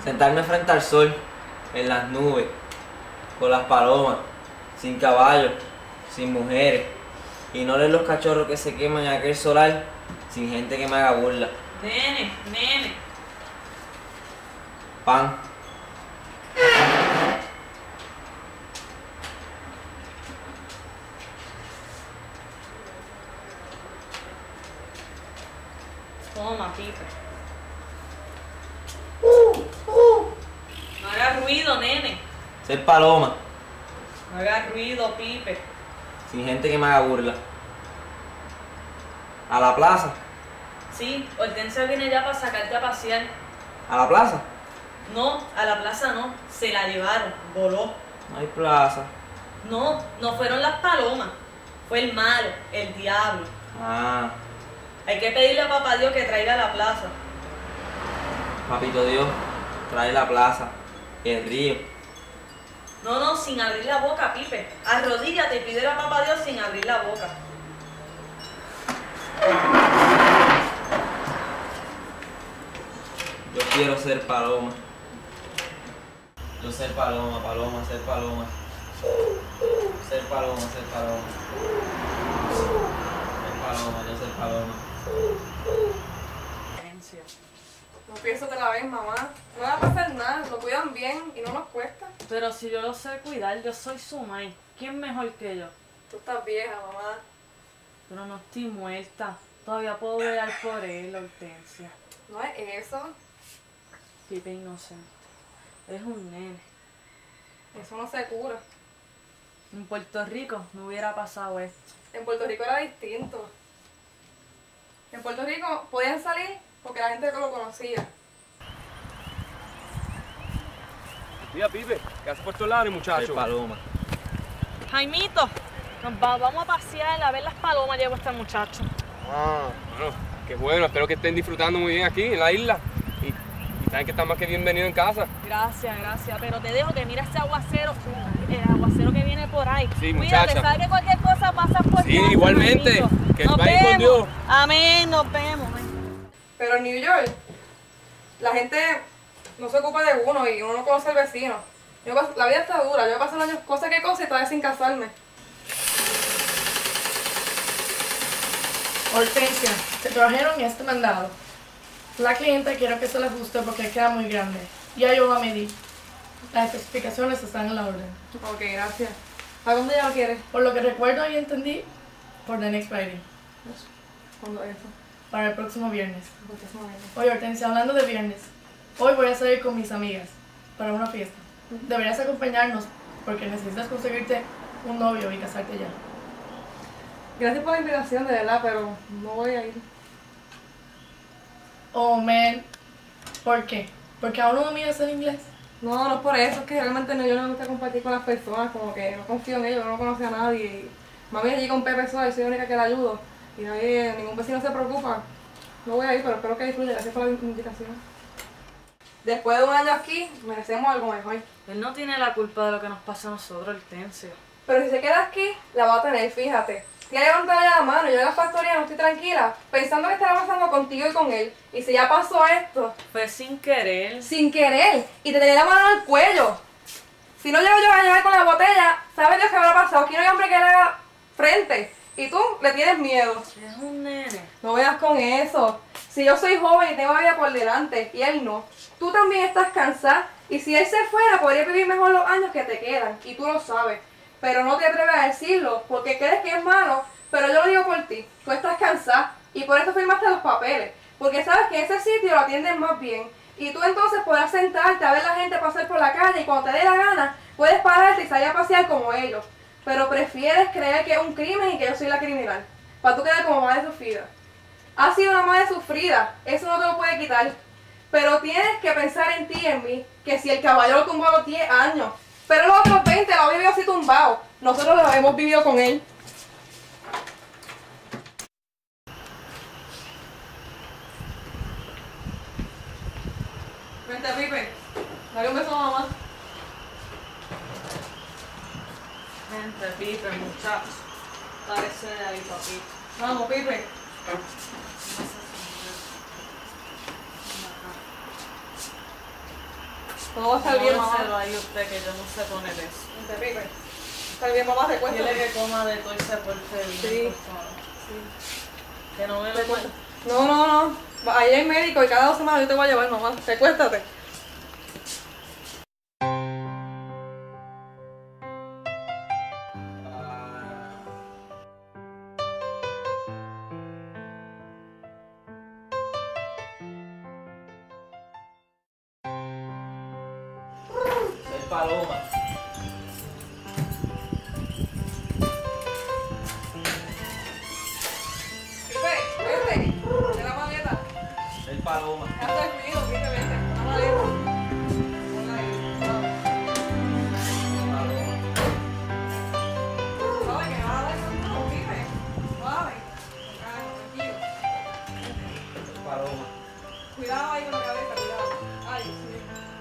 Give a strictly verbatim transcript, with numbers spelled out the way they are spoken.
Sentarme frente al sol, en las nubes, con las palomas, sin caballos, sin mujeres, y no leer los cachorros que se queman en aquel solar, sin gente que me haga burla. Nene, nene. Pan. Toma, Pipe. Uh, uh. No hagas ruido, nene. Ser paloma, No hagas ruido, Pipe. sin gente que me haga burla. A la plaza, Sí, Hortensia viene ya para sacarte a pasear. a la plaza. No, a la plaza no. Se la llevaron, voló. No hay plaza. No, no fueron las palomas. Fue el malo, el diablo. Ah, Hay que pedirle a papá Dios que traiga a la plaza. papito Dios, trae la plaza, el río. No, no, sin abrir la boca, Pipe. Arrodíllate y pídele a papá Dios sin abrir la boca. Yo quiero ser paloma. Yo ser paloma, paloma, ser paloma. Ser paloma, ser paloma. Ser paloma, yo ser paloma. No pienso otra vez, mamá. No va a pasar nada, lo cuidan bien y no nos cuesta. Pero si yo lo sé cuidar, yo soy su mai. ¿Quién mejor que yo? Tú estás vieja, mamá. Pero no estoy muerta. Todavía puedo velar por él, Hortensia. No es eso. Pipe inocente. Es un nene. Eso no se cura. En Puerto Rico no hubiera pasado esto. En Puerto Rico era distinto. En Puerto Rico podían salir porque la gente lo conocía. Mira, Pipe, ¿qué haces por todos lados, muchacho? Ser paloma. Jaimito, nos va- vamos a pasear a ver las palomas, llevo este muchacho. Ah, bueno, qué bueno, espero que estén disfrutando muy bien aquí en la isla. Y, y saben que están más que bienvenidos en casa. Gracias, gracias. Pero te dejo que mira ese aguacero, el aguacero que viene por ahí. Sí, Cuídate, muchacha. sabes que cualquier cosa pasa por Sí, casa, igualmente. Jaimito. Que Nos vaya con vemos. Dios. Amén, nos vemos. Pero en New York, la gente no se ocupa de uno y uno no conoce al vecino. Yo pas- la vida está dura, yo he pasado años cosa que cosa y todavía sin casarme. Hortensia, te trajeron este mandado. La cliente quiero que se le ajuste porque queda muy grande. Ya yo la medí. Las especificaciones están en la orden. Ok, gracias. ¿A dónde ya lo quieres? Por lo que recuerdo y entendí, por the next Friday. ¿Cuándo es eso? Para el próximo viernes. Porque es momento. Oye, Hortensia, hablando de viernes, hoy voy a salir con mis amigas para una fiesta. Deberías acompañarnos porque necesitas conseguirte un novio y casarte ya. Gracias por la invitación, de verdad, pero no voy a ir. Oh, man. ¿Por qué? ¿Porque aún no dominas el inglés? No, no es por eso, es que realmente no, yo no me gusta compartir con las personas, como que no confío en ellos, no conozco a nadie. Y mami allí con Pepe sola y soy la única que la ayudo. Y nadie, ningún vecino se preocupa. No voy a ir, pero espero que disfruten. Gracias por la invitación. Después de un año aquí, merecemos algo mejor. Él no tiene la culpa de lo que nos pasa a nosotros, Hortensia. Pero si se queda aquí, la va a tener, fíjate. Tiene que levantar ya la mano, yo en la factoría no estoy tranquila, pensando que estará pasando contigo y con él. Y si ya pasó esto, Fue sin querer. sin querer, y te tenía la mano al cuello. Si no llego yo a llegar con la botella, ¿sabes Dios qué habrá pasado? Aquí no hay hombre que le haga frente. Y tú le tienes miedo. Es un nene. No veas con eso. Si yo soy joven y tengo la vida por delante, y él no. Tú también estás cansada, y si él se fuera, podría vivir mejor los años que te quedan, y tú lo sabes. Pero no te atreves a decirlo, porque crees que es malo, pero yo lo digo por ti. Tú estás cansada, y por eso firmaste los papeles. Porque sabes que ese sitio lo atienden más bien. Y tú entonces podrás sentarte a ver la gente pasar por la calle, y cuando te dé la gana, puedes pararte y salir a pasear como ellos. Pero prefieres creer que es un crimen y que yo soy la criminal, para tú quedar como madre sufrida. Has sido una madre sufrida, eso no te lo puede quitar. Pero tienes que pensar en ti y en mí, que si el caballero tumbó a los diez años, pero los otros veinte lo ha vivido así tumbado, nosotros lo hemos vivido con él. Vente, Pipe, dale un beso a mamá. Vente, Pipe, muchacho. Parece de ahí, papito. Vamos, Pipe. Todo va a estar bien, mamá. Pónselo ahí usted, que yo no sé poner eso. Te pipe. Está bien, mamá, te cuesta. Dile que coma de todo y se porte bien, Sí. por favor. Que no me Te lo cuesta. No, no, no. Ahí hay médico y cada dos semanas yo te voy a llevar, mamá. Recuéstate. Soy Paloma. Pipe, vete. De la maleta. Soy Paloma. Ya estoy frío, Pipe, vete. La maleta. Ponla ahí. Paloma. Suave, que me va a dar con Pipe. Suave. Con calma, tranquilo. Soy Paloma. Cuidado ahí con la cabeza, cuidado. Ay, sí.